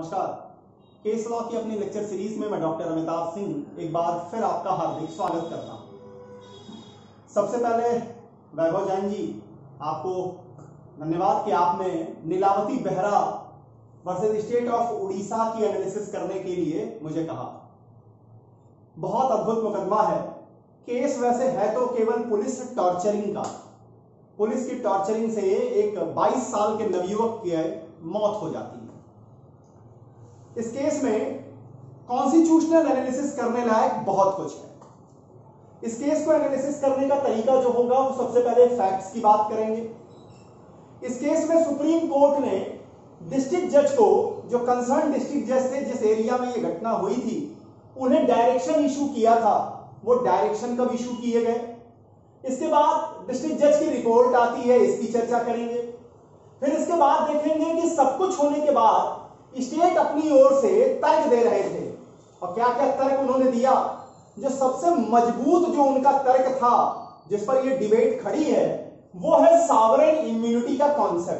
नमस्कार। Case law की अपनी लेक्चर सीरीज में मैं डॉक्टर अमिताभ सिंह एक बार फिर आपका हार्दिक स्वागत करता हूं। सबसे पहले वैभव जैन जी, आपको धन्यवाद कि आपने Nilavati Behera versus state of Orissa की एनालिसिस करने के लिए मुझे कहा। बहुत अद्भुत मुकदमा है। केस वैसे है तो केवल पुलिस टॉर्चरिंग का, पुलिस की टॉर्चरिंग से एक 22 साल के नवयुवक की मौत हो जाती है। इस केस में कॉन्स्टिट्यूशनल एनालिसिस करने लायक बहुत कुछ है। इस केस को एनालिसिस करने का तरीका जो होगा वो सबसे पहले फैक्ट्स की बात करेंगे। इस केस में सुप्रीम कोर्ट ने डिस्ट्रिक्ट जज को, जो कंसर्न डिस्ट्रिक्ट जज थे जिस एरिया में ये घटना हुई थी, उन्हें डायरेक्शन इशू किया था, वो डायरेक्शन कब इशू किए गए। इसके बाद डिस्ट्रिक्ट जज की रिपोर्ट आती है, इसकी चर्चा करेंगे। फिर इसके बाद देखेंगे कि सब कुछ होने के बाद स्टेट अपनी ओर से तर्क दे रहे थे, और क्या क्या तर्क उन्होंने दिया। जो सबसे मजबूत जो उनका तर्क था, जिस पर ये डिबेट खड़ी है, वो है सॉवरेन इम्यूनिटी का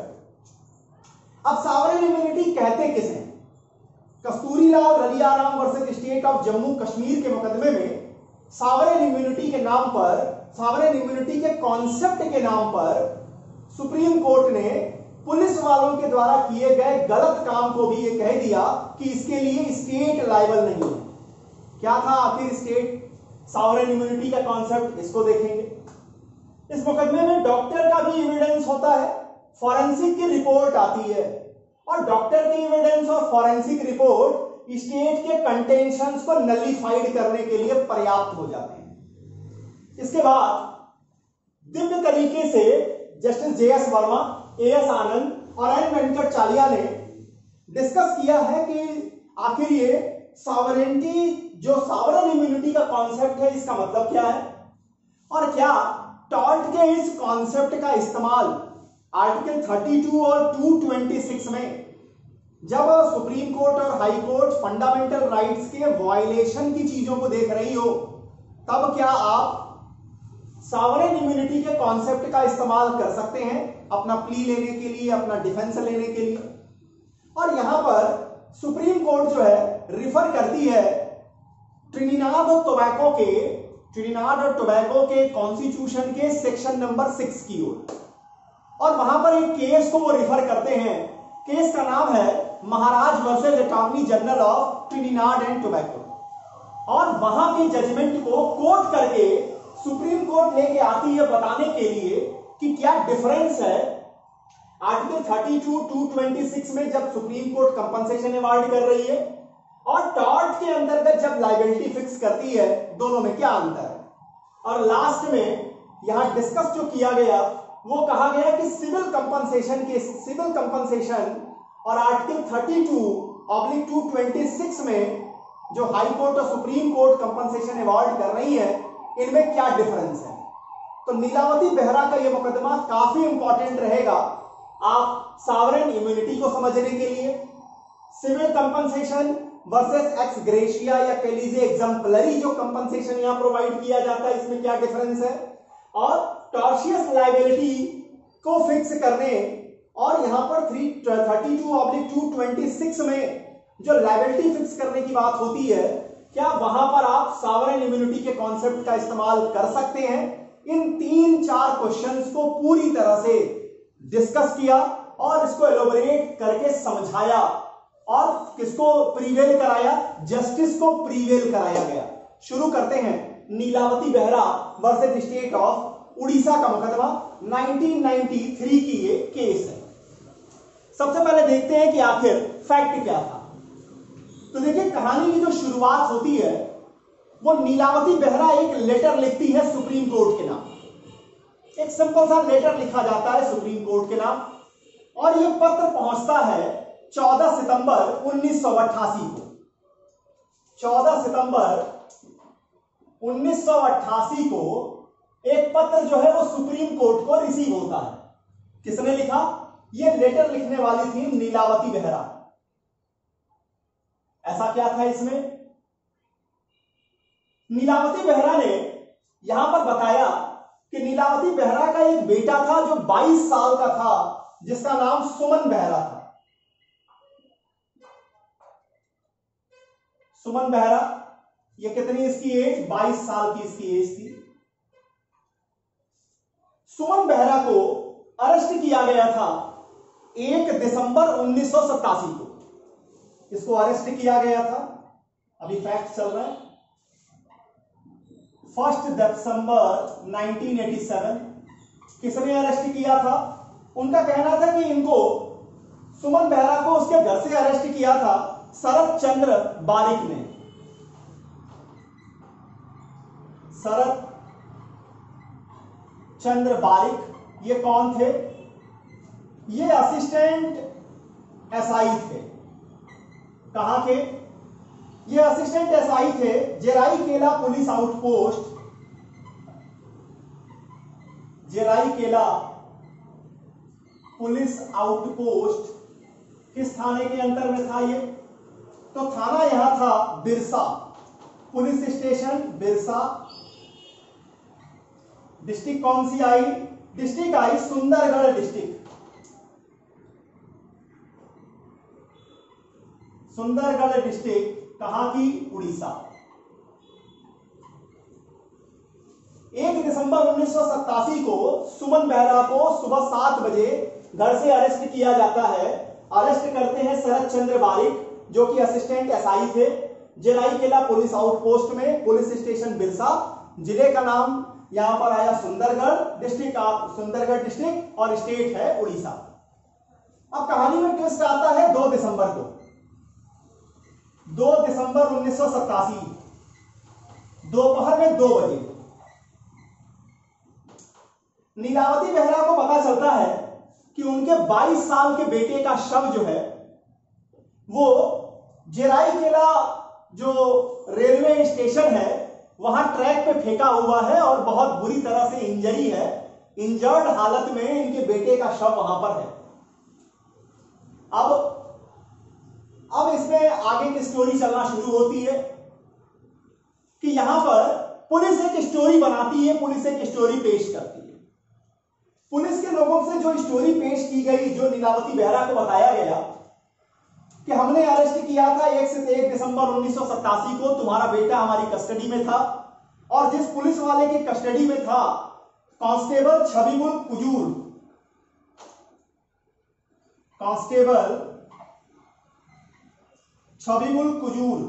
कॉन्सेप्ट। अब सॉवरेन इम्यूनिटी कहते किसे हैं? Kasturilal Raliaram versus state of Jammu Kashmir के मुकदमे में सॉवरेन इम्यूनिटी के नाम पर, सॉवरेन इम्यूनिटी के कॉन्सेप्ट के नाम पर सुप्रीम कोर्ट ने पुलिस वालों के द्वारा किए गए गलत काम को भी ये कह दिया कि इसके लिए स्टेट लायबल नहीं है। क्या था आखिर स्टेट सॉवरेन इम्यूनिटी का कॉन्सेप्ट, इसको देखेंगे। इस मुकदमे में डॉक्टर का भी एविडेंस होता है, फॉरेंसिक की रिपोर्ट आती है, और डॉक्टर की एविडेंस और फॉरेंसिक रिपोर्ट स्टेट के कंटेंशंस को नलिफाइड करने के लिए पर्याप्त हो जाते हैं। इसके बाद दिव्य तरीके से justice J S. Verma, A S. Anand और एन. वेंकटाचार्य ने डिस्कस किया है कि आखिर ये सॉवरेनिटी, जो सॉवरेन इम्यूनिटी का कॉन्सेप्ट है, इसका मतलब क्या है, और क्या टॉर्ट के इस कॉन्सेप्ट का इस्तेमाल आर्टिकल 32 और 226 में, जब सुप्रीम कोर्ट और हाई कोर्ट फंडामेंटल राइट्स के वायलेशन की चीजों को देख रही हो, तब क्या आप सॉवरेन इम्यूनिटी के कॉन्सेप्ट का इस्तेमाल कर सकते हैं अपना प्ली लेने के लिए, अपना डिफेंस लेने के लिए। और यहां पर सुप्रीम कोर्ट जो है रिफर करती है ट्रिनिडाद और टोबैगो के कॉन्स्टिट्यूशन के सेक्शन नंबर 6 की ओर, और वहां पर एक केस को वो रिफर करते हैं। केस का नाम है Maharaj versus attorney general of Trinidad and Tobago, और वहां के जजमेंट को कोट करके सुप्रीम कोर्ट लेके आती है बताने के लिए कि क्या डिफरेंस है आर्टिकल 32, 226 में जब सुप्रीम कोर्ट कंपनसेशन अवार्ड कर रही है, और टॉर्ट के अंतर्गत जब लायबिलिटी फिक्स करती है, दोनों में क्या अंतर है। और लास्ट में यहां डिस्कस जो किया गया, वो कहा गया कि सिविल कंपनसेशन और आर्टिकल 32/226 में जो हाई कोर्ट और सुप्रीम कोर्ट कंपनसेशन अवार्ड कर रही है, इनमें क्या डिफरेंस है। तो नीलावती बेहरा का यह मुकदमा काफी इंपॉर्टेंट रहेगा आप सॉवरेन इम्यूनिटी को समझने के लिए। Civil compensation versus ex gratia या कह लीजिए एग्जाम्पलरी जो कंपनसेशन यहां प्रोवाइड किया जाता है, इसमें क्या डिफरेंस है, और टॉर्शियस लायबिलिटी को फिक्स करने, और यहां पर 32/226 में जो लायबिलिटी फिक्स करने की बात होती है, क्या वहां पर आप सॉवरेन इम्यूनिटी के कॉन्सेप्ट का इस्तेमाल कर सकते हैं। इन 3-4 क्वेश्चंस को पूरी तरह से डिस्कस किया और इसको एलोबरेट करके समझाया, और किसको प्रीवेल कराया, जस्टिस को प्रीवेल कराया गया। शुरू करते हैं Nilavati Behera versus state of Orissa का मुकदमा। 1993 की ये केस है। सबसे पहले देखते हैं कि आखिर फैक्ट क्या था। तो देखिए, कहानी की जो शुरुआत होती है, वो नीलावती बेहरा एक लेटर लिखती है सुप्रीम कोर्ट के नाम। एक सिंपल सा लेटर लिखा जाता है सुप्रीम कोर्ट के नाम, और यह पत्र पहुंचता है 14 सितंबर 1988 को। 14 सितंबर 1988 को एक पत्र जो है वो सुप्रीम कोर्ट को रिसीव होता है। किसने लिखा? यह लेटर लिखने वाली थी नीलावती बेहरा। ऐसा क्या था इसमें? नीलावती बेहरा ने यहां पर बताया कि नीलावती बेहरा का एक बेटा था जो 22 साल का था, जिसका नाम सुमन बेहरा था। सुमन बेहरा, ये कितनी इसकी एज, 22 साल की इसकी एज थी। सुमन बेहरा को अरेस्ट किया गया था 1 दिसंबर 1987 को, इसको अरेस्ट किया गया था। अभी फैक्ट चल रहा है, 1 दिसंबर 1987 किसने अरेस्ट किया था? उनका कहना था कि इनको, सुमन बेहरा को उसके घर से अरेस्ट किया था शरद चंद्र बारिक ने। शरद चंद्र बारिक ये कौन थे? ये असिस्टेंट एसआई थे। कहां के? ये असिस्टेंट एसआई थे Jeraikela police outpost, Jeraikela police outpost किस थाने के अंतर में था ये? तो थाना यहां था Birsa, police station Birsa. District कौन सी आई? डिस्ट्रिक्ट आई सुंदरगढ़ डिस्ट्रिक्ट, सुंदरगढ़ डिस्ट्रिक्ट कहां की? उड़ीसा। 1 दिसंबर 1987 को सुमन बेहरा को सुबह 7 बजे घर से अरेस्ट किया जाता है। अरेस्ट करते हैं शरद चंद्र बारिक, जो कि असिस्टेंट एसआई थे जेराईकेला पुलिस आउटपोस्ट में, पुलिस स्टेशन बिरसा। जिले का नाम यहां पर आया सुंदरगढ़, डिस्ट्रिक्ट सुंदरगढ़ डिस्ट्रिक्ट, और स्टेट है उड़ीसा। अब कहानी में ट्विस्ट आता है 2 दिसंबर को, 2 दिसंबर 1987 दोपहर में 2 बजे नीलावती बेहरा को पता चलता है कि उनके 22 साल के बेटे का शव जो है वो जेराईकेला जो रेलवे स्टेशन है वहां ट्रैक पे फेंका हुआ है और बहुत बुरी तरह से इंजरी है। इंजर्ड हालत में इनके बेटे का शव वहां पर है। अब इसमें आगे की स्टोरी चलना शुरू होती है कि यहां पर पुलिस एक स्टोरी बनाती है, पुलिस एक स्टोरी पेश करती है। पुलिस के लोगों से जो स्टोरी पेश की गई, जो नीलावती बेहरा को बताया गया कि हमने अरेस्ट किया था 1 दिसंबर 1987 को, तुम्हारा बेटा हमारी कस्टडी में था, और जिस पुलिस वाले की कस्टडी में था कांस्टेबल छबीबुल कुजूर, कांस्टेबल छबीबुल कुजूर,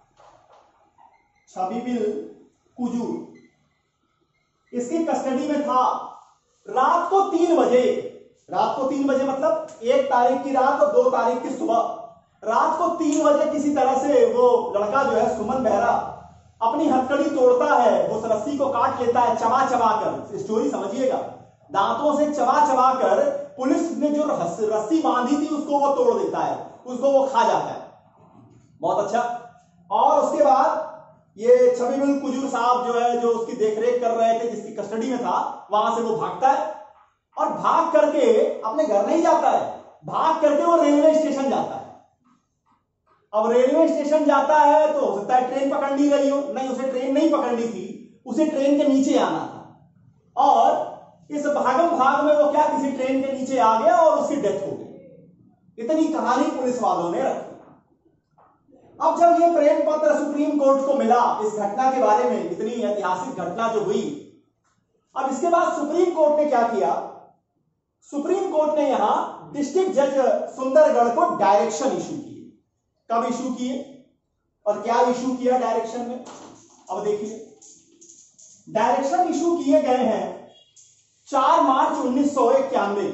छबीबुल कुजूर इसकी कस्टडी में था। रात को 3 बजे, रात को 3 बजे मतलब 1 तारीख की रात और 2 तारीख की सुबह, रात को 3 बजे किसी तरह से वो लड़का जो है सुमन बेहरा अपनी हथकड़ी तोड़ता है, उस रस्सी को काट लेता है चबा चबा कर। स्टोरी समझिएगा, दांतों से चबा चबा कर पुलिस ने जो रस्सी बांधी थी उसको वो तोड़ देता है, उसको वो खा जाता है। बहुत अच्छा। और उसके बाद ये छबीबुल कुजूर साहब जो है, जो उसकी देखरेख कर रहे थे, जिसकी कस्टडी में था, वहां से वो भागता है और भाग करके अपने घर नहीं जाता है, भाग करके वो रेलवे स्टेशन जाता है। अब रेलवे स्टेशन जाता है तो हो सकता है ट्रेन पकड़ ली रही हो, नहीं उसे ट्रेन नहीं पकड़नी थी, उसे ट्रेन के नीचे आना था। और इस भागम भाग में वो क्या किसी ट्रेन के नीचे आ गया और उसकी डेथ हो गई। इतनी कहानी पुलिस वालों ने रखी। अब जब ये प्रेम पत्र सुप्रीम कोर्ट को मिला इस घटना के बारे में, इतनी ऐतिहासिक घटना जो हुई, अब इसके बाद सुप्रीम कोर्ट ने क्या किया? सुप्रीम कोर्ट ने यहां डिस्ट्रिक्ट जज सुंदरगढ़ को डायरेक्शन इशू किए। कब इशू किए और क्या इशू किया डायरेक्शन में? अब देखिए, डायरेक्शन इशू किए गए हैं 4 मार्च 1991,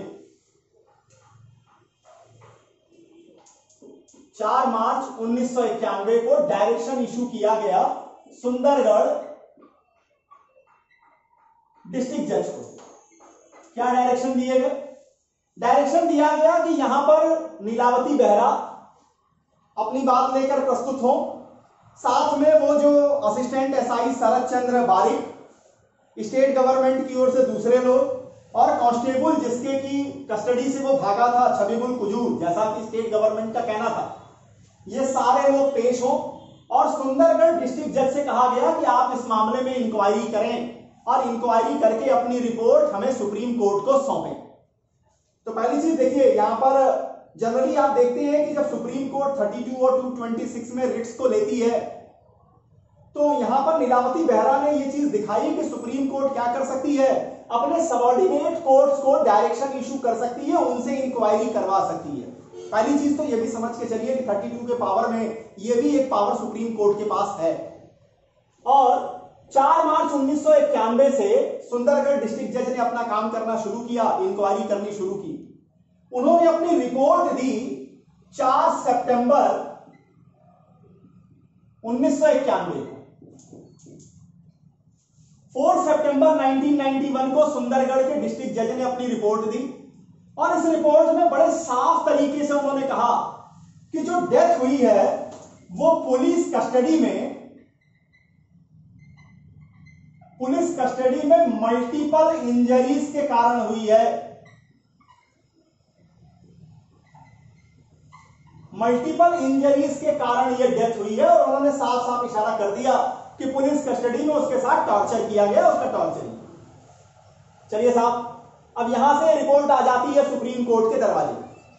4 मार्च 1991 को डायरेक्शन इशू किया गया सुंदरगढ़ डिस्ट्रिक्ट जज को। क्या डायरेक्शन दिए गए? डायरेक्शन दिया गया कि यहां पर नीलावती बेहरा अपनी बात लेकर प्रस्तुत हो, साथ में वो जो assistant SI Sharad Chandra Barik, state government की ओर से दूसरे लोग, और कांस्टेबल जिसके की कस्टडी से वो भागा था छबीबुल कुजूर, जैसा कि स्टेट गवर्नमेंट का कहना था, ये सारे लोग पेश हो। और सुंदरगढ़ डिस्ट्रिक्ट जज से कहा गया कि आप इस मामले में इंक्वायरी करें और इंक्वायरी करके अपनी रिपोर्ट हमें सुप्रीम कोर्ट को सौंपें। तो पहली चीज देखिए, यहां पर जनरली आप देखते हैं कि जब सुप्रीम कोर्ट 32 और 226 में रिट्स को लेती है, तो यहां पर लीलावती बेहरा ने यह चीज दिखाई कि सुप्रीम कोर्ट क्या कर सकती है, अपने सबऑर्डिनेट कोर्ट्स को डायरेक्शन इशू कर सकती है, उनसे इंक्वायरी करवा सकती है। पहली चीज तो यह भी समझ के चलिए कि 32 के पावर में यह भी एक पावर सुप्रीम कोर्ट के पास है। और 4 मार्च 1991 से सुंदरगढ़ डिस्ट्रिक्ट जज ने अपना काम करना शुरू किया, इंक्वायरी करनी शुरू की। उन्होंने अपनी रिपोर्ट दी 4 सितंबर 1991 को। 4 सितंबर 1991 को सुंदरगढ़ के डिस्ट्रिक्ट जज ने अपनी रिपोर्ट दी और इस रिपोर्ट में बड़े साफ तरीके से उन्होंने कहा कि जो डेथ हुई है वो पुलिस कस्टडी में मल्टीपल इंजरीज के कारण हुई है। मल्टीपल इंजरीज के कारण यह डेथ हुई है और उन्होंने साफ साफ इशारा कर दिया कि पुलिस कस्टडी में उसके साथ टॉर्चर किया गया, उसका टॉर्चर। चलिए साहब, अब यहां से रिपोर्ट आ जाती है सुप्रीम कोर्ट के दरवाजे।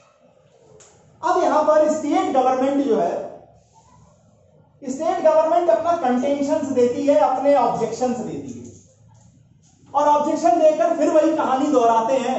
अब यहां पर स्टेट गवर्नमेंट जो है, स्टेट गवर्नमेंट अपना कंटेंशंस देती है, अपने ऑब्जेक्शंस देती है और ऑब्जेक्शन देकर फिर वही कहानी दोहराते हैं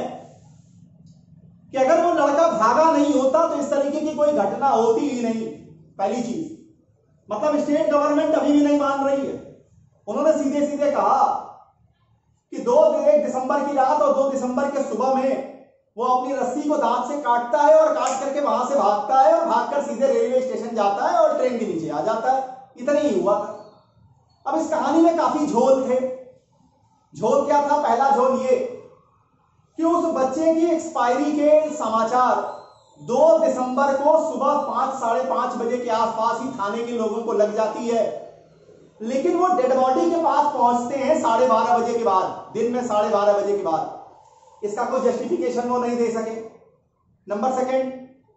कि अगर वो लड़का भागा नहीं होता तो इस तरीके की कोई घटना होती ही नहीं। पहली चीज, मतलब स्टेट गवर्नमेंट अभी भी नहीं मान रही है। उन्होंने सीधे सीधे कहा कि 1 दिसंबर की रात और 2 दिसंबर के सुबह में वो अपनी रस्सी को दांत से काटता है और काट करके वहां से भागता है और भागकर सीधे रेलवे स्टेशन जाता है और ट्रेन के नीचे आ जाता है। इतना ही हुआ था। अब इस कहानी में काफी झोल थे। झोल क्या था? पहला झोल ये कि उस बच्चे की एक्सपायरी के समाचार 2 दिसंबर को सुबह 5 साढ़े 5 बजे के आसपास ही थाने के लोगों को लग जाती है, लेकिन वो डेड बॉडी के पास पहुंचते हैं 12:30 बजे के बाद, दिन में 12:30 बजे के बाद। इसका कोई जस्टिफिकेशन वो नहीं दे सके। नंबर सेकंड,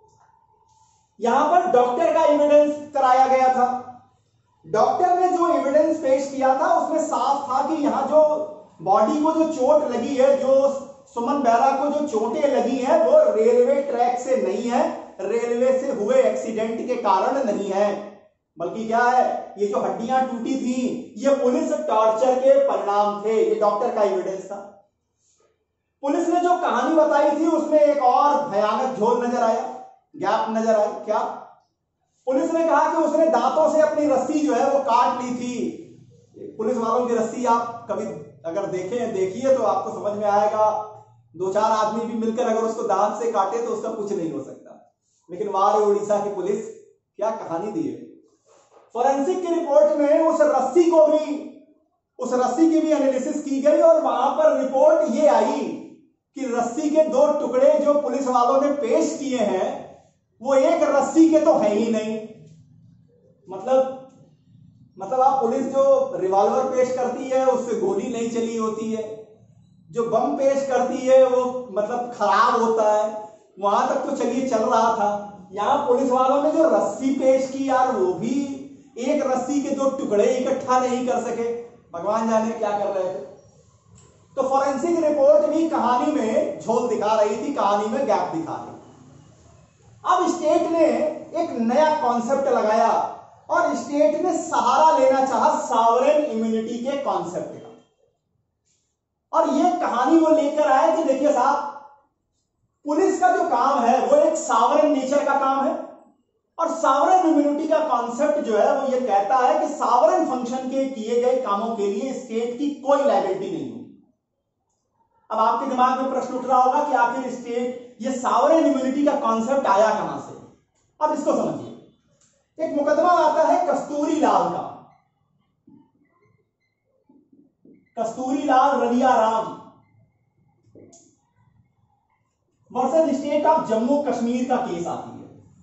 यहां पर डॉक्टर का एविडेंस कराया गया था। डॉक्टर ने जो एविडेंस पेश किया था उसमें साफ था कि यहां जो बॉडी को जो चोट लगी है, जो सुमन बेहरा को जो चोटें लगी हैं, वो रेलवे ट्रैक से नहीं है, रेलवे से हुए एक्सीडेंट के कारण नहीं है, बल्कि क्या है, ये जो हड्डियां टूटी थी ये पुलिस टॉर्चर के परिणाम थे। ये डॉक्टर का एविडेंस था। पुलिस ने जो कहानी बताई थी उसमें एक और भयानक झोल नजर आया, गैप नजर आई। क्या? पुलिस ने कहा कि उसने दांतों से अपनी रस्सी जो है वो काट ली थी। पुलिस वालों की रस्सी आप कभी अगर देखिए तो आपको समझ में आएगा, 2-4 आदमी भी मिलकर अगर उसको दांत से काटे तो उसका कुछ नहीं हो सकता। लेकिन वहां उड़ीसा की पुलिस क्या कहानी दी है। फोरेंसिक की रिपोर्ट में उस रस्सी की भी एनालिसिस की गई और वहां पर रिपोर्ट ये आई कि रस्सी के 2 टुकड़े जो पुलिस वालों ने पेश किए हैं वो एक रस्सी के तो है ही नहीं। मतलब आप पुलिस जो रिवॉल्वर पेश करती है उससे गोली नहीं चली होती है, जो बम पेश करती है वो मतलब खराब होता है, वहां तक तो चलिए चल रहा था। यहां पुलिस वालों ने जो रस्सी पेश की यार, वो भी एक रस्सी के 2 टुकड़े इकट्ठा नहीं कर सके। भगवान जाने क्या कर रहे थे। तो फोरेंसिक रिपोर्ट भी कहानी में झोल दिखा रही थी, कहानी में गैप दिखा रही। अब स्टेट ने एक नया कॉन्सेप्ट लगाया और स्टेट ने सहारा लेना चाहा सॉवरेन इम्यूनिटी के कॉन्सेप्ट का। और यह कहानी वो लेकर आए कि देखिए साहब, पुलिस का जो काम है वो एक सॉवरेन नेचर का काम है और सॉवरेन इम्यूनिटी का कॉन्सेप्ट जो है वो ये कहता है कि सॉवरेन फंक्शन के किए गए कामों के लिए स्टेट की कोई लायबिलिटी नहीं होगी। अब आपके दिमाग में प्रश्न उठ रहा होगा कि आखिर स्टेट ये सॉवरेन इम्यूनिटी का कॉन्सेप्ट आया कहां से। अब इसको समझिए। एक मुकदमा आता है कस्तूरी लाल का, Kasturi Lal Ralia Ram versus state of Jammu Kashmir का केस आती है।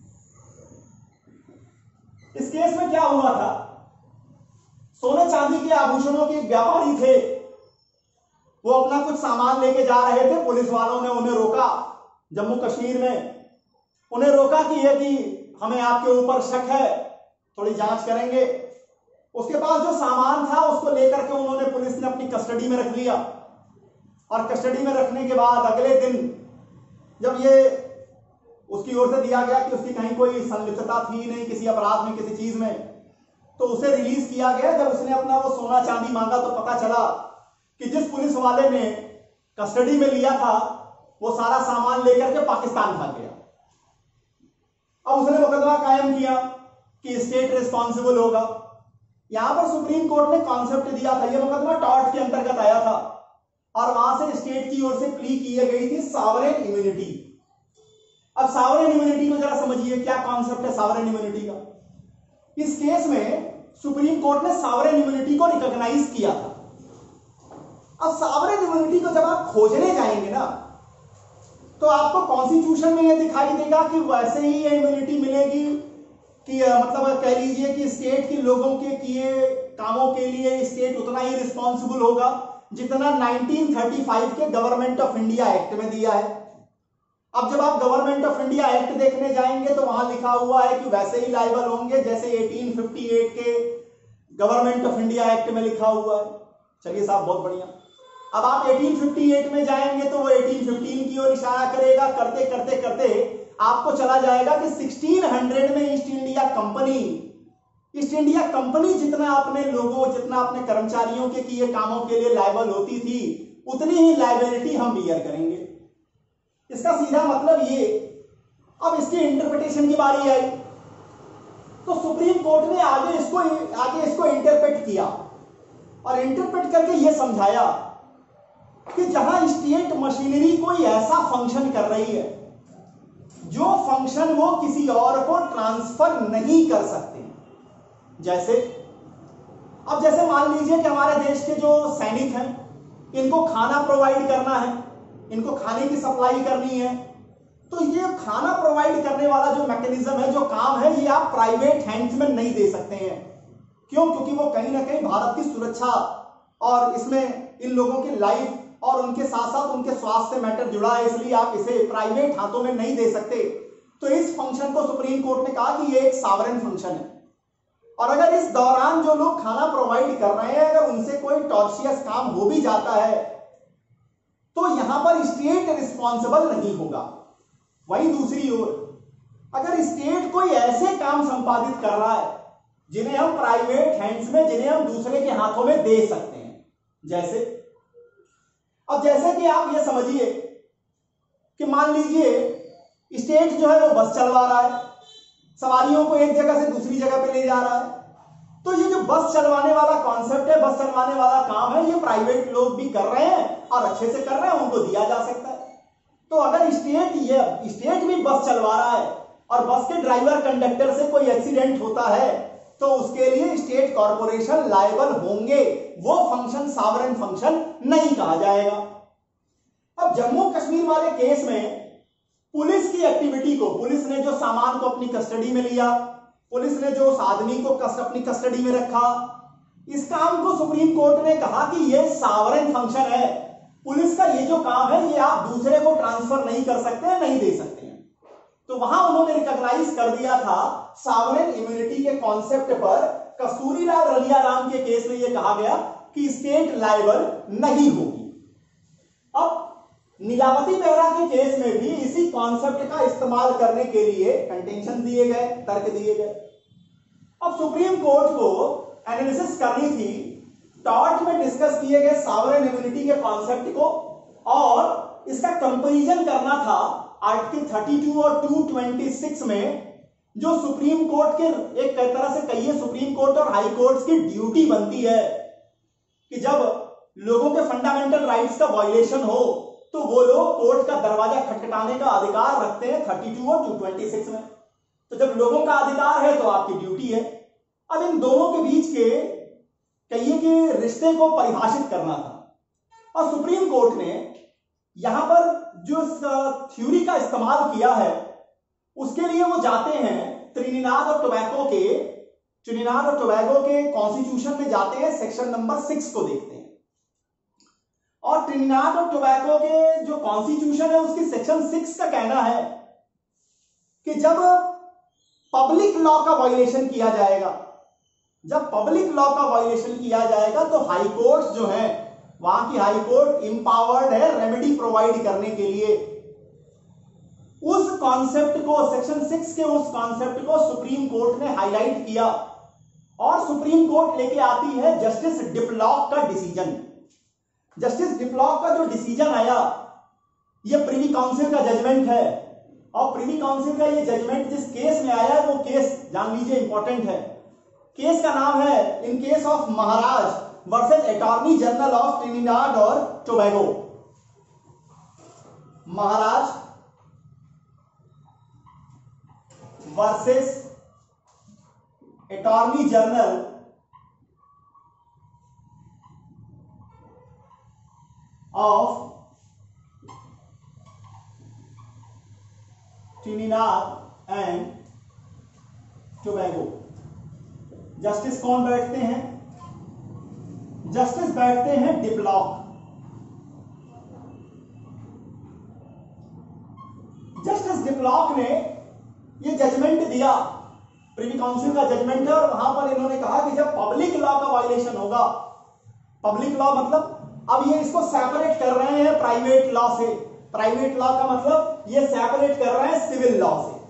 इस केस में क्या हुआ था, सोने चांदी के आभूषणों के एक व्यापारी थे, वो अपना कुछ सामान लेके जा रहे थे। पुलिस वालों ने उन्हें रोका जम्मू कश्मीर में, उन्हें रोका कि ये कि हमें आपके ऊपर शक है, थोड़ी जांच करेंगे। उसके पास जो सामान था उसको लेकर के उन्होंने, पुलिस ने अपनी कस्टडी में रख लिया और कस्टडी में रखने के बाद अगले दिन जब ये उसकी ओर से दिया गया कि उसकी कहीं कोई संलिप्तता थी नहीं किसी अपराध में, किसी चीज में, तो उसे रिलीज किया गया। जब उसने अपना वो सोना चांदी मांगा तो पता चला कि जिस पुलिस वाले ने कस्टडी में लिया था वो सारा सामान लेकर के पाकिस्तान भाग गया। अब उसने मुकदमा कायम किया कि स्टेट रिस्पॉन्सिबल होगा। यहां पर सुप्रीम कोर्ट ने कॉन्सेप्ट दिया था, यह मुकदमा टॉर्ट के अंतर्गत आया था और वहां से स्टेट की ओर से प्ली की गई थी सॉवरेन इम्यूनिटी। अब सॉवरेन इम्यूनिटी को जरा समझिए, क्या कॉन्सेप्ट है सॉवरेन इम्यूनिटी का। इस केस में सुप्रीम कोर्ट ने सॉवरेन इम्यूनिटी को रिकॉग्नाइज किया था। अब सॉवरेन इम्यूनिटी को जब आप खोजने जाएंगे ना तो आपको कॉन्स्टिट्यूशन में यह दिखाई देगा कि वैसे ही ये इम्यूनिटी मिलेगी कि मतलब कह लीजिए कि स्टेट के लोगों के किए कामों के लिए स्टेट उतना ही रिस्पॉन्सिबल होगा जितना 1935 के गवर्नमेंट ऑफ इंडिया एक्ट में दिया है। अब जब आप गवर्नमेंट ऑफ इंडिया एक्ट देखने जाएंगे तो वहां लिखा हुआ है कि वैसे ही लायबल होंगे जैसे 1858 के गवर्नमेंट ऑफ इंडिया एक्ट में लिखा हुआ है। चलिए साहब, बहुत बढ़िया। अब आप 1858 में जाएंगे तो वो 1815 की ओर इशारा करेगा। करते करते करते आपको चला जाएगा कि 1600 में ईस्ट इंडिया कंपनी जितना अपने लोगों, जितना अपने कर्मचारियों के किए कामों के लिए लायबल होती थी उतनी ही लायबिलिटी हम बियर करेंगे। इसका सीधा मतलब ये। अब इसकी इंटरप्रिटेशन की बारी आई तो सुप्रीम कोर्ट ने आगे इसको इंटरप्रेट किया और इंटरप्रेट करके यह समझाया कि जहां स्टेट मशीनरी कोई ऐसा फंक्शन कर रही है जो फंक्शन वो किसी और को ट्रांसफर नहीं कर सकते, जैसे मान लीजिए कि हमारे देश के जो सैनिक हैं इनको खाना प्रोवाइड करना है, इनको खाने की सप्लाई करनी है, तो ये खाना प्रोवाइड करने वाला जो मैकेनिज्म है, जो काम है, ये आप प्राइवेट हैंड्स में नहीं दे सकते हैं। क्यों? क्योंकि वो कहीं ना कहीं भारत की सुरक्षा और इसमें इन लोगों की लाइफ और उनके साथ साथ उनके स्वास्थ्य से मैटर जुड़ा है, इसलिए आप इसे प्राइवेट हाथों में नहीं दे सकते। तो इस फंक्शन को सुप्रीम कोर्ट ने कहा कि ये एक सॉवरेन फंक्शन है और अगर इस दौरान जो लोग खाना प्रोवाइड कर रहे हैं अगर उनसे कोई टॉर्शियस काम हो भी जाता है तो यहां पर स्टेट रिस्पॉन्सिबल नहीं होगा। वहीं दूसरी ओर अगर स्टेट कोई ऐसे काम संपादित कर रहा है जिन्हें हम प्राइवेट हैंड्स में, जिन्हें हम दूसरे के हाथों में दे सकते हैं, जैसे कि आप ये समझिए कि मान लीजिए स्टेट जो है वो बस चलवा रहा है, सवारियों को एक जगह से दूसरी जगह पे ले जा रहा है, तो ये जो बस चलवाने वाला कॉन्सेप्ट है, बस चलवाने वाला काम है, ये प्राइवेट लोग भी कर रहे हैं और अच्छे से कर रहे हैं, उनको दिया जा सकता है। तो अगर स्टेट भी बस चलवा रहा है और बस के ड्राइवर कंडक्टर से कोई एक्सीडेंट होता है तो उसके लिए स्टेट कॉर्पोरेशन लायबल होंगे, वो फंक्शन सॉवरेन फंक्शन नहीं कहा जाएगा। अब जम्मू कश्मीर वाले केस में पुलिस की एक्टिविटी को, पुलिस ने जो सामान को अपनी कस्टडी में लिया, पुलिस ने जो उस आदमी को अपनी कस्टडी में रखा, इस काम को सुप्रीम कोर्ट ने कहा कि यह सॉवरेन फंक्शन है। पुलिस का ये जो काम है ये आप दूसरे को ट्रांसफर नहीं कर सकते, नहीं दे सकते हैं। तो वहां उन्होंने रिकॉग्नाइज कर दिया था सॉवरेन इम्यूनिटी के कॉन्सेप्ट पर। कस्तूरीलाल रलिया राम के केस में यह कहा गया कि स्टेट लायबल नहीं होगी। अब नीलावती मेहरा के केस में भी इसी कॉन्सेप्ट का इस्तेमाल करने के लिए कंटेंशन दिए गए, तर्क दिए गए। अब सुप्रीम कोर्ट को एनालिसिस करनी थी टॉर्ट में डिस्कस किए गए सॉवरेन इम्यूनिटी के कॉन्सेप्ट को और इसका कंपैरिजन करना था आर्टिकल 32 और 226 में, जो सुप्रीम कोर्ट के एक तरह से कहिए सुप्रीम कोर्ट और हाई कोर्ट की ड्यूटी बनती है कि जब लोगों के फंडामेंटल राइट्स का वायलेशन हो तो वो लोग कोर्ट का दरवाजा खटखटाने का अधिकार रखते हैं 32 और 226 में। तो जब लोगों का अधिकार है तो आपकी ड्यूटी है। अब इन दोनों के बीच के कहिए कि रिश्ते को परिभाषित करना था और सुप्रीम कोर्ट ने यहां पर जो थ्योरी का इस्तेमाल किया है उसके लिए वो जाते हैं त्रिनिदाद और टोबैगो के कॉन्स्टिट्यूशन में जाते हैं, सेक्शन नंबर 6 को देखते हैं। और ट्रिनिदाद और टोबैगो के जो कॉन्स्टिट्यूशन है उसकी सेक्शन 6 का कहना है कि जब पब्लिक लॉ का वायलेशन किया जाएगा, तो हाई कोर्ट जो है, वहां की हाई कोर्ट इंपावर्ड है रेमेडी प्रोवाइड करने के लिए। उस कॉन्सेप्ट को, सेक्शन 6 के उस कॉन्सेप्ट को सुप्रीम कोर्ट ने हाईलाइट किया और सुप्रीम कोर्ट लेके आती है जस्टिस डिप्लॉक का डिसीजन। जस्टिस डिप्लॉक का जो डिसीजन आया, ये प्रिवी काउंसिल का जजमेंट है और प्रिवी काउंसिल का ये जजमेंट जिस केस में आया है वो केस जान लीजिए इंपॉर्टेंट है। केस का नाम है in case of Maharaj versus attorney general of Trinidad और Tobago. Maharaj versus attorney general of Trinidad and Tobago. Justice कौन बैठते हैं? जस्टिस बैठते हैं डिप्लॉक। जस्टिस डिप्लॉक ने ये जजमेंट दिया, प्रिवी काउंसिल का जजमेंट है, और वहां पर इन्होंने कहा कि जब पब्लिक लॉ का वायलेशन होगा, पब्लिक लॉ मतलब अब ये इसको सेपरेट कर रहे हैं प्राइवेट लॉ से। प्राइवेट लॉ का मतलब ये सेपरेट कर रहे हैं सिविल लॉ से,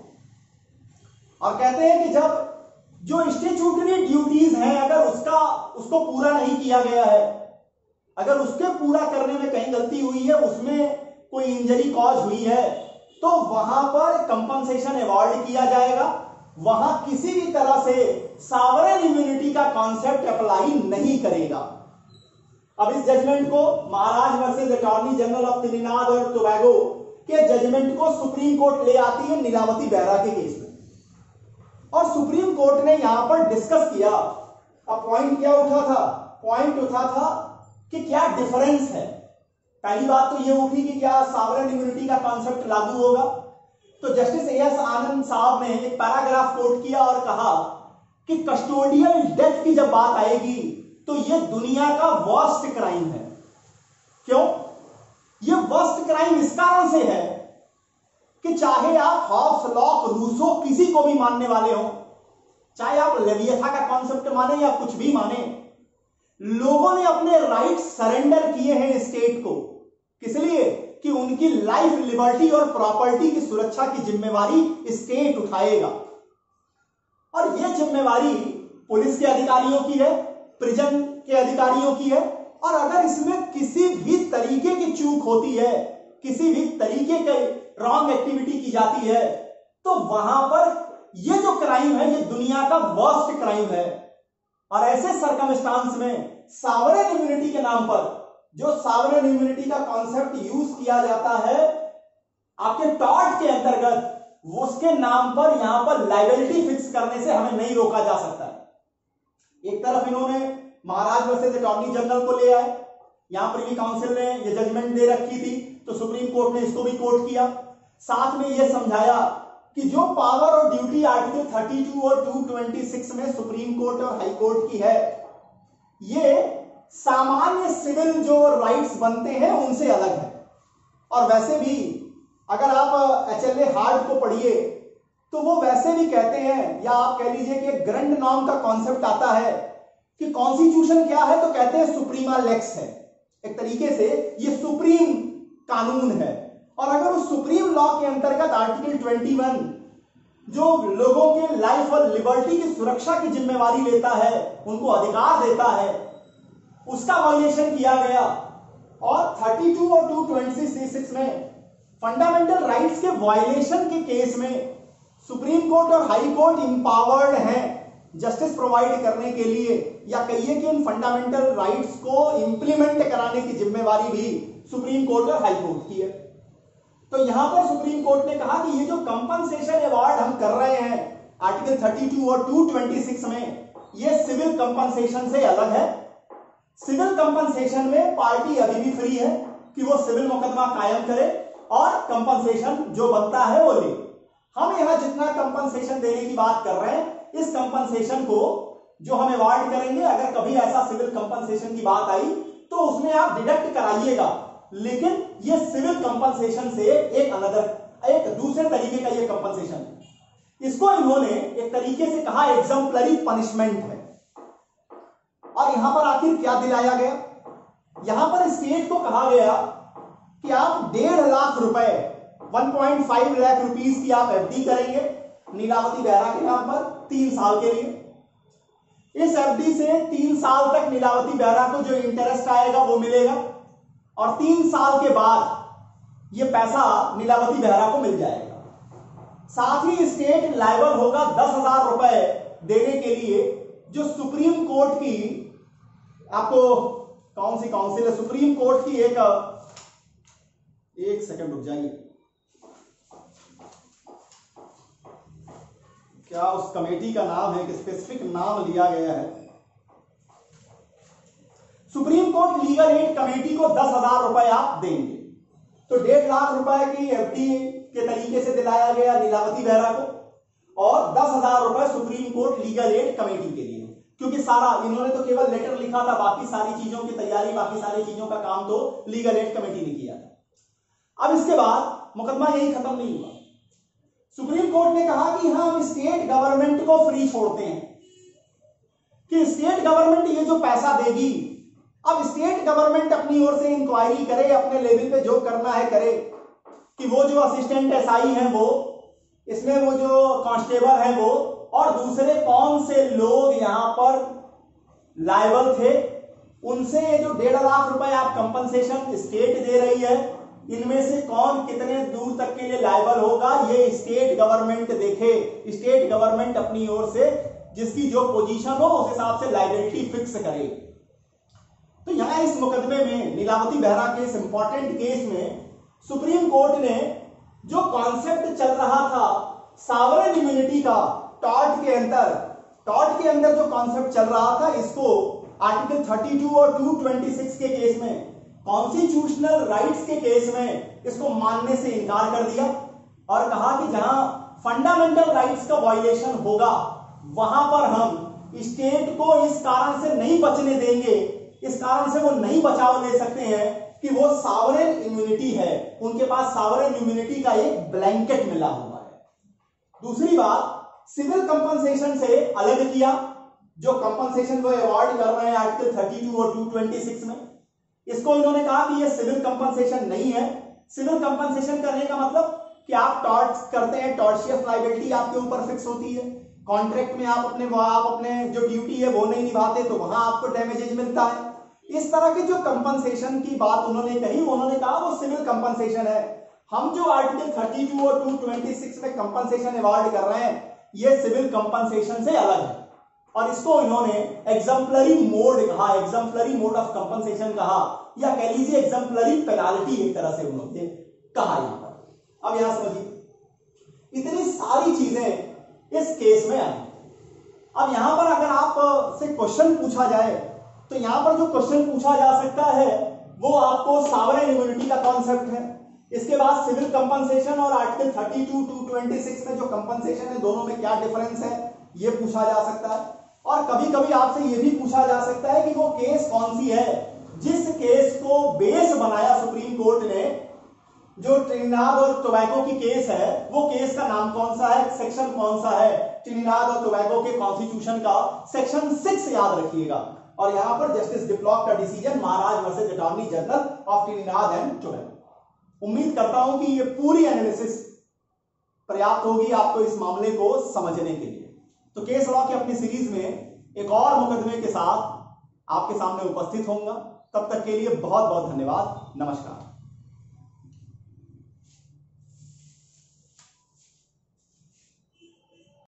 और कहते हैं कि जब जो स्टैट्यूटरी ड्यूटीज हैं अगर उसको पूरा नहीं किया गया है, अगर उसके पूरा करने में कहीं गलती हुई है, उसमें कोई इंजरी कॉज हुई है, तो वहां पर कंपनसेशन अवॉर्ड किया जाएगा। वहां किसी भी तरह से सॉवरेन इम्यूनिटी का कॉन्सेप्ट अप्लाई नहीं करेगा। अब इस जजमेंट को, Maharaj versus attorney general of Trinidad और टोबैगो के जजमेंट को सुप्रीम कोर्ट ले आती है नीलावती बेहरा के केस में, और सुप्रीम कोर्ट ने यहां पर डिस्कस किया। अब पॉइंट क्या उठा था? पॉइंट उठा था कि क्या डिफरेंस है। पहली बात तो यह उठी कि क्या सॉवरेन इम्यूनिटी का कॉन्सेप्ट लागू होगा। तो जस्टिस एएस आनंद साहब ने एक पैराग्राफ कोट किया और कहा कि कस्टोडियल डेथ की जब बात आएगी तो यह दुनिया का वर्स्ट क्राइम है। क्यों? यह वर्स्ट क्राइम इस कारण से है कि चाहे आप हॉब्स, लॉक, रूसो किसी को भी मानने वाले हो, चाहे आप लेविएथा का कॉन्सेप्ट माने या कुछ भी माने, लोगों ने अपने राइट सरेंडर किए हैं स्टेट को। किस लिए? कि उनकी लाइफ, लिबर्टी और प्रॉपर्टी की सुरक्षा की जिम्मेवारी स्टेट उठाएगा, और यह जिम्मेवारी पुलिस के अधिकारियों की है, प्रिजन के अधिकारियों की है, और अगर इसमें किसी भी तरीके की चूक होती है, किसी भी तरीके के रॉन्ग एक्टिविटी की जाती है, तो वहां पर यह जो क्राइम है यह दुनिया का वर्स्ट क्राइम है। और ऐसे सर्कमस्टांस में सॉवरेन इम्यूनिटी के नाम पर, जो सॉवरेन इम्यूनिटी का कॉन्सेप्ट यूज किया जाता है आपके टॉर्ट के अंतर्गत, उसके नाम पर यहां पर लायबिलिटी फिक्स करने से हमें नहीं रोका जा सकता है। एक तरफ इन्होंने महाराज वर्सेस अटॉर्नी जनरल को ले आए, यहां प्रिवी काउंसिल ने यह जजमेंट दे रखी थी तो सुप्रीम कोर्ट ने इसको भी कोर्ट किया। साथ में यह समझाया कि जो पावर और ड्यूटी आर्टिकल 32 और 226 में सुप्रीम कोर्ट और हाई कोर्ट की है, ये सामान्य सिविल जो राइट्स बनते हैं उनसे अलग है। और वैसे भी अगर आप HLA हार्ट को पढ़िए तो वो वैसे भी कहते हैं, या आप कह लीजिए कि ग्रैंड नॉर्म का कॉन्सेप्ट आता है कि कॉन्स्टिट्यूशन क्या है, तो कहते हैं सुप्रीमा लेक्स है। एक तरीके से ये सुप्रीम कानून है, और अगर उस सुप्रीम लॉ के अंतर्गत आर्टिकल 21 जो लोगों के लाइफ और लिबर्टी की सुरक्षा की जिम्मेवारी लेता है, उनको अधिकार देता है, उसका वायलेशन किया गया। और 32 और 226 में फंडामेंटल राइट्स के वायलेशन के केस में सुप्रीम कोर्ट और हाई कोर्ट इंपावर्ड हैं जस्टिस प्रोवाइड करने के लिए, या कहिए कि उन फंडामेंटल राइट्स को इंप्लीमेंट कराने की जिम्मेवारी भी सुप्रीम कोर्ट और हाई कोर्ट की है। तो यहां पर सुप्रीम कोर्ट ने कहा कि ये जो कंपनसेशन अवार्ड हम कर रहे हैं आर्टिकल 32 और 226 में, ये सिविल कंपनसेशन से अलग है। सिविल कंपनसेशन में पार्टी अभी भी फ्री है कि वो सिविल मुकदमा कायम करे और कंपनसेशन जो बनता है वो ले। हम यहां जितना कंपनसेशन देने की बात कर रहे हैं, इस कंपनसेशन को जो हम अवार्ड करेंगे, अगर कभी ऐसा सिविल कंपनसेशन की बात आई तो उसमें आप डिडक्ट कराइएगा, लेकिन ये सिविल कंपनसेशन से एक दूसरे तरीके का ये कंपनसेशन, इसको इन्होंने एक तरीके से कहा एग्जाम्पलरी पनिशमेंट है। और यहां पर आखिर क्या दिलाया गया? यहां पर स्टेट को कहा गया कि आप 1.5 लाख रुपए 1.5 लाख रुपीस की आप एफडी करेंगे नीलावती बेहरा के नाम पर 3 साल के लिए। इस एफडी से 3 साल तक नीलावती बेहरा को जो इंटरेस्ट आएगा वो मिलेगा और 3 साल के बाद ये पैसा नीलावती बेहरा को मिल जाएगा। साथ ही स्टेट लायबल होगा 10,000 रुपए देने के लिए, जो सुप्रीम कोर्ट की, आपको कौन सी काउंसिल है, सुप्रीम कोर्ट की एक सेकंड रुक जाइए, क्या उस कमेटी का नाम है, कि स्पेसिफिक नाम लिया गया है। Supreme court legal aid committee को 10,000 रुपए आप देंगे, तो 1.5 लाख रुपए की एफडी के तरीके से दिलाया गया नीलावती बेहरा को और 10,000 रुपए supreme court legal aid committee के लिए, क्योंकि सारा इन्होंने तो केवल लेटर लिखा था, बाकी सारी चीजों की तैयारी, बाकी सारी चीजों का काम तो लीगल एड कमेटी ने किया था। अब इसके बाद मुकदमा यही खत्म नहीं हुआ। सुप्रीम कोर्ट ने कहा कि हम स्टेट गवर्नमेंट को फ्री छोड़ते हैं, कि स्टेट गवर्नमेंट ये जो पैसा देगी, अब स्टेट गवर्नमेंट अपनी ओर से इंक्वायरी करे, अपने लेवल पे जो करना है करे, कि वो जो असिस्टेंट एसआई हैं वो, इसमें वो जो कांस्टेबल हैं वो, और दूसरे कौन से लोग यहां पर लायबल थे, उनसे ये जो 1.5 लाख रुपए आप कंपनसेशन स्टेट दे रही है, इनमें से कौन कितने दूर तक के लिए लायबल होगा, ये स्टेट गवर्नमेंट देखे। स्टेट गवर्नमेंट अपनी ओर से जिसकी जो पोजीशन हो उस हिसाब से लायबिलिटी फिक्स करे। तो यहां इस मुकदमे में, नीलावती बेहरा के इस इंपॉर्टेंट केस में, सुप्रीम कोर्ट ने जो कॉन्सेप्ट चल रहा था सॉवरेन इम्यूनिटी का, टॉर्ट के अंदर जो कॉन्सेप्ट चल रहा था, इसको आर्टिकल 32 और 226 के केस में, कॉन्स्टिट्यूशनल राइट्स के केस में इसको मानने से इनकार कर दिया और कहा कि जहां फंडामेंटल राइट्स का वायलेशन होगा वहां पर हम स्टेट को इस कारण से नहीं बचने देंगे, इस कारण से वो नहीं बचाव ले सकते हैं कि वो सॉवरेन इम्यूनिटी है, उनके पास सॉवरेन इम्यूनिटी का एक ब्लैंकेट मिला हुआ है। दूसरी बात, सिविल कंपनसेशन से अलग किया, जो कंपनसेशन वो अवॉर्ड कर रहे हैं आर्टिकल 32 और 226 में, इसको इन्होंने कहा कि ये सिविल कंपनसेशन नहीं है। सिविल कंपनसेशन करने का मतलब कि आप टॉर्ट करते हैं, टॉर्शियस लायबिलिटी आपके ऊपर फिक्स होती है, कॉन्ट्रैक्ट में आप अपने जो ड्यूटी है वो नहीं निभाते तो वहां आपको डैमेजेज मिलता है। इस तरह की जो कंपनसेशन की बात उन्होंने कही, उन्होंने कहा वो सिविल कंपनसेशन है। हम जो आर्टिकल 32 और 226 में कंपनसेशन अवॉर्ड कर रहे हैं, ये सिविल कंपनसेशन से अलग है और इसको इन्होंने एग्जाम्पलरी मोड कहा, एग्जाम्पलरी मोड ऑफ कंपनसेशन कहा, या कह लीजिए एग्जाम्पलरी पेनाल्टी एक तरह से उन्होंने कहा यहां पर। अब यहां समझिए, इतनी सारी चीजें इस केस में आई। अब यहां पर अगर आप से क्वेश्चन पूछा जाए तो यहां पर जो क्वेश्चन पूछा जा सकता है वो आपको सॉवरेन इम्यूनिटी का कॉन्सेप्ट है, इसके बाद सिविल कंपनसेशन और आर्टिकल 32 226 में जो कंपनसेशन है दोनों में क्या डिफरेंस है ये पूछा जा सकता है। और कभी कभी आपसे ये भी पूछा जा सकता है कि वो केस कौन सी है जिस केस को बेस बनाया सुप्रीम कोर्ट ने, जो ट्रिनिडाद और टोबैगो की केस है, वो केस का नाम कौन सा है, सेक्शन कौन सा है ट्रिनिडाद और टोबैगो के कॉन्स्टिट्यूशन का, सेक्शन 6 याद रखिएगा। और यहां पर जस्टिस डिप्लॉक का decision, Maharaj versus attorney general of Trinidad and Tobago. उम्मीद करता हूं कि ये पूरी एनालिसिस पर्याप्त होगी आपको इस मामले को समझने के लिए। तो केस लॉ की अपनी सीरीज में एक और मुकदमे के साथ आपके सामने उपस्थित होऊंगा। तब तक के लिए बहुत बहुत धन्यवाद। नमस्कार।